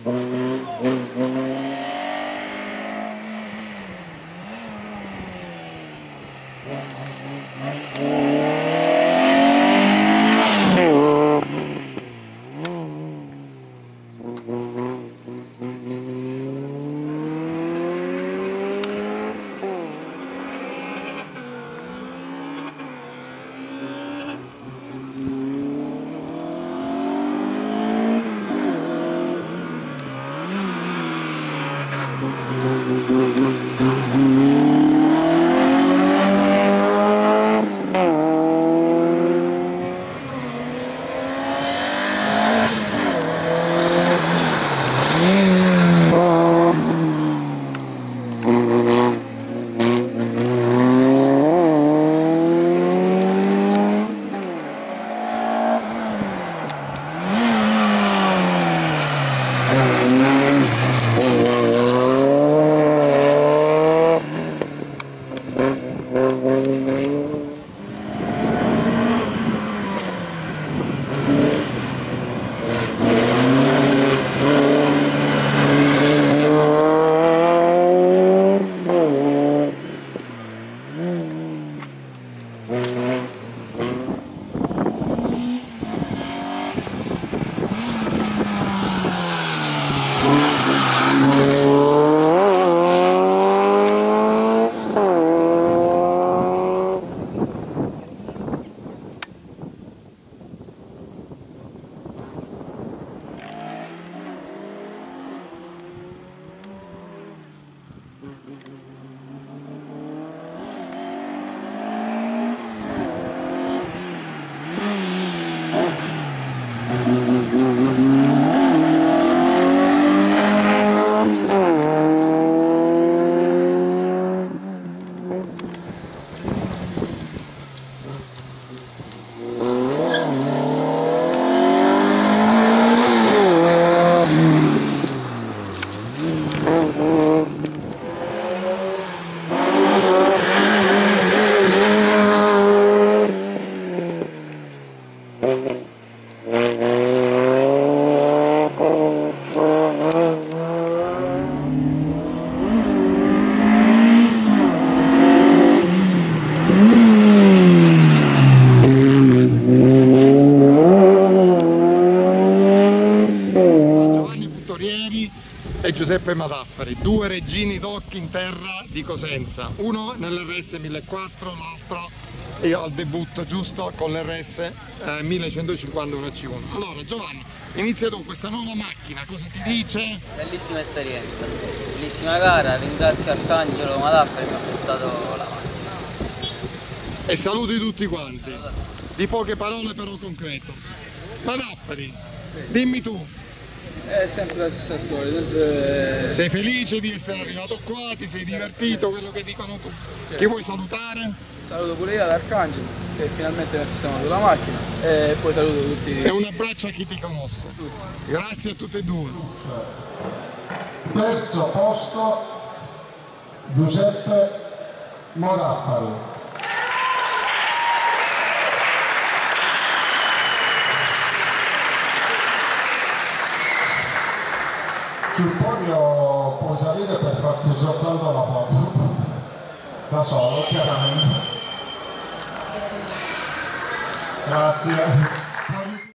e Giuseppe Madaffari, due regini d'occhi in terra di Cosenza, uno nell'RS 1400, l'altro io al debutto giusto con l'RS 1151 C1. Allora Giovanni, inizia tu questa nuova macchina, cosa ti dice? Bellissima esperienza, bellissima gara, ringrazio Arcangelo Madaffari che mi ha prestato la macchina. E saluti tutti quanti, di poche parole però concreto. Madaffari, dimmi tu. È sempre la stessa storia, sempre... Sei felice di essere arrivato qua? Ti sei divertito? Quello che dicono tutti? Certo. Chi vuoi salutare? Saluto pure io ad Arcangelo che finalmente mi ha sistemato la macchina e poi saluto tutti. E un abbraccio a chi ti conosce. Tutti. Grazie a tutte e due. Terzo posto Giuseppe Madaffari. Sul podio puoi salire per farti soltanto la foto, da solo chiaramente. Grazie.